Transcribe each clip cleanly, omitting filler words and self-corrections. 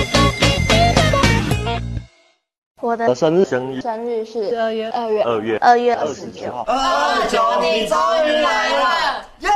我的生日是 2月 29号。 29，你终于来了，耶！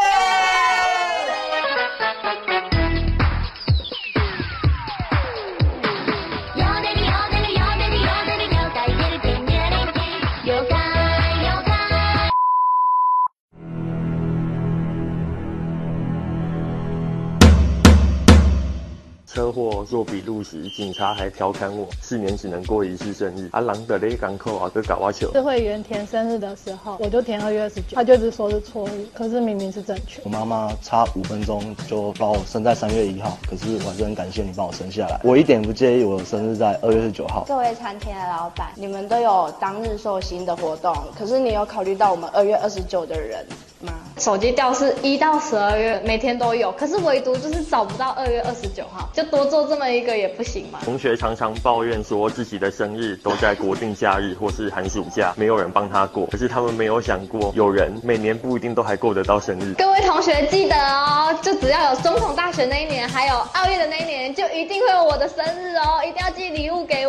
车祸做笔录时，警察还调侃我4年只能过1次生日。啊，人在咧港口啊，搁搞我笑。 智慧员填生日的时候，我就填2月29，他就一直说是错误，可是明明是正确。 我妈妈差5分钟就把我生在3月1号，可是我还是很感谢你帮我生下来。我一点不介意我的生日在2月29号。 各位餐厅的老板，你们都有当日寿星的活动，可是你有考虑到我们2月29的人吗？ 手机吊饰1到12月每天都有，可是唯独就是找不到2月29号，就多做这么一个也不行吗？ 同学常常抱怨说自己的生日都在国定假日或是寒暑假，没有人帮他过。可是他们没有想过，有人每年不一定都还过得到生日。 各位同学记得哦，就只要有总统大选那一年，还有奥运的那一年，就一定会有我的生日哦，一定要寄礼物给